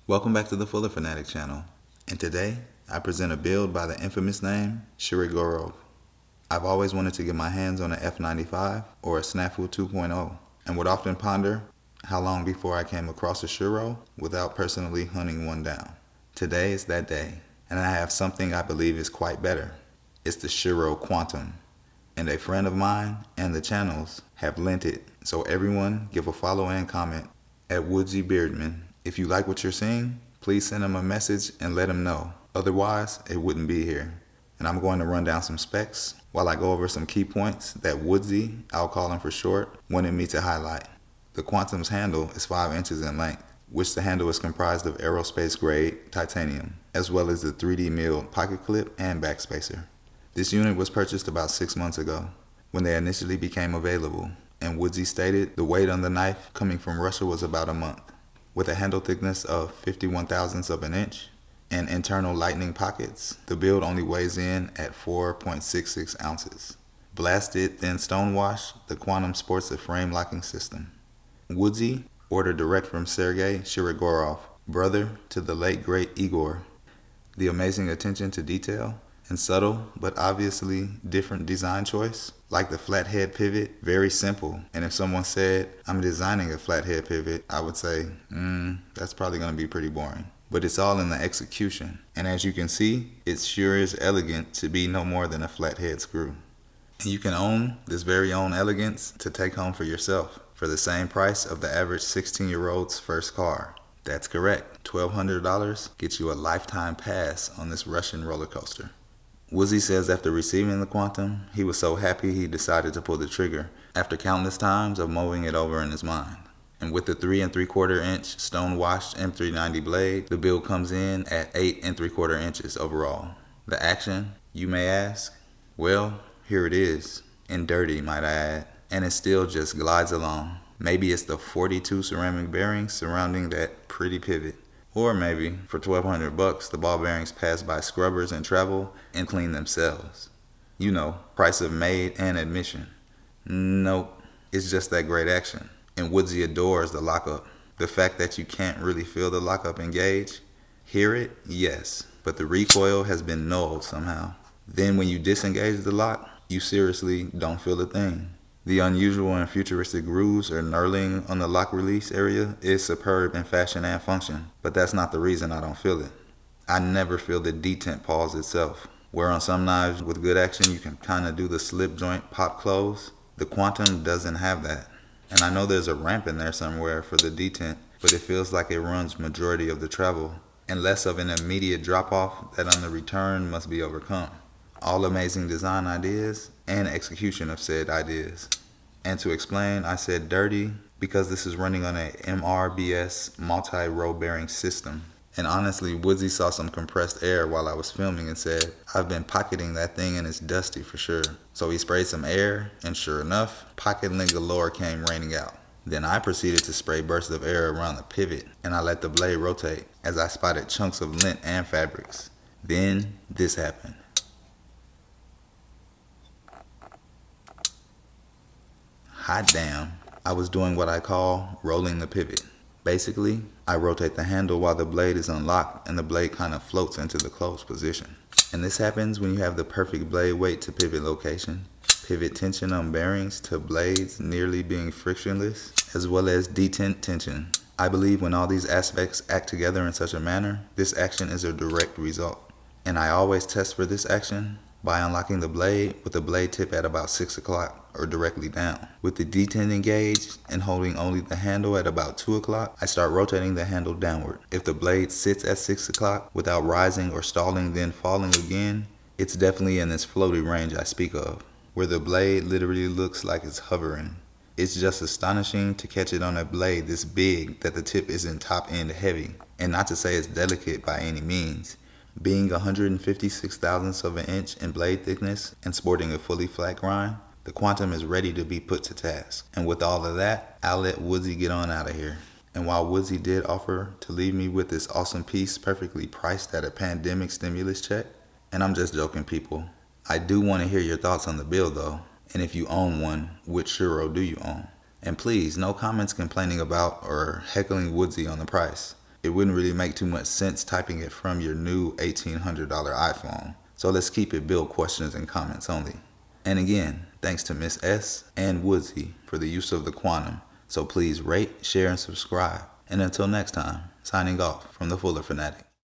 Welcome back to the Fuller Fanatic channel, and today I present a build by the infamous name Shirogorov. I've always wanted to get my hands on an F95 or a Snafu 2.0 and would often ponder how long before I came across a Shiro without personally hunting one down. Today is that day, and I have something I believe is quite better. It's the Shiro Quantum, and a friend of mine and the channels have lent it, so everyone give a follow and comment at Woodsy Beardman. If you like what you're seeing, please send him a message and let him know. Otherwise, it wouldn't be here. And I'm going to run down some specs while I go over some key points that Woodsy, I'll call him for short, wanted me to highlight. The Quantum's handle is 5 inches in length, which the handle is comprised of aerospace grade titanium, as well as the 3D milled pocket clip and backspacer. This unit was purchased about 6 months ago when they initially became available, and Woodsy stated the weight on the knife coming from Russia was about a month. With a handle thickness of 51 thousandths of an inch and internal lightning pockets, the build only weighs in at 4.66 ounces. Blasted thin stonewash, the Quantum sports a frame locking system. Woodsy ordered direct from Sergey Shirogorov, brother to the late great Igor. The amazing attention to detail and subtle but obviously different design choice, like the flat head pivot, very simple. And if someone said, I'm designing a flat head pivot, I would say, that's probably gonna be pretty boring. But it's all in the execution. And as you can see, it sure is elegant to be no more than a flat head screw. And you can own this very own elegance to take home for yourself for the same price of the average 16-year-old's first car. That's correct, $1,200 gets you a lifetime pass on this Russian roller coaster. Woodsy says after receiving the Quantum, he was so happy he decided to pull the trigger after countless times of mulling it over in his mind. And with the 3 3/4 inch stone-washed M390 blade, the build comes in at 8 3/4 inches overall. The action, you may ask? Well, here it is, and dirty might I add, and it still just glides along. Maybe it's the 42 ceramic bearings surrounding that pretty pivot. Or maybe, for $1,200, the ball bearings pass by scrubbers and travel and clean themselves. You know, price of made and admission. Nope, it's just that great action. And Woodsy adores the lockup. The fact that you can't really feel the lockup engage. Hear it? Yes, but the recoil has been nulled somehow. Then when you disengage the lock, you seriously don't feel a thing. The unusual and futuristic grooves or knurling on the lock release area is superb in fashion and function, but that's not the reason I don't feel it. I never feel the detent pause itself, where on some knives with good action you can kind of do the slip joint pop close. The Quantum doesn't have that. And I know there's a ramp in there somewhere for the detent, but it feels like it runs majority of the travel, and less of an immediate drop off that on the return must be overcome. All amazing design ideas and execution of said ideas. And to explain, I said dirty because this is running on a M.R.B.S. multi-row bearing system. And honestly, Woodsy saw some compressed air while I was filming and said, I've been pocketing that thing and it's dusty for sure. So he sprayed some air, and sure enough, pocket lint galore came raining out. Then I proceeded to spray bursts of air around the pivot, and I let the blade rotate as I spotted chunks of lint and fabrics. Then this happened. Hot damn, I was doing what I call rolling the pivot. Basically, I rotate the handle while the blade is unlocked and the blade kind of floats into the closed position. And this happens when you have the perfect blade weight to pivot location, pivot tension on bearings to blades nearly being frictionless, as well as detent tension. I believe when all these aspects act together in such a manner, this action is a direct result. And I always test for this action by unlocking the blade with the blade tip at about 6 o'clock or directly down. With the detent engaged and holding only the handle at about 2 o'clock, I start rotating the handle downward. If the blade sits at 6 o'clock without rising or stalling then falling again, it's definitely in this floaty range I speak of, where the blade literally looks like it's hovering. It's just astonishing to catch it on a blade this big that the tip isn't top end heavy, and not to say it's delicate by any means. Being 156 thousandths of an inch in blade thickness and sporting a fully flat grind, the Quantum is ready to be put to task. And with all of that, I'll let Woodsy get on out of here. And while Woodsy did offer to leave me with this awesome piece perfectly priced at a pandemic stimulus check, and I'm just joking people, I do want to hear your thoughts on the build though. And if you own one, which Shiro do you own? And please, no comments complaining about or heckling Woodsy on the price. it wouldn't really make too much sense typing it from your new $1,800 iPhone. So let's keep it build questions and comments only. And again, thanks to Miss S and Woodsy for the use of the Quantum. So please rate, share, and subscribe. And until next time, signing off from the Fuller Fanatic.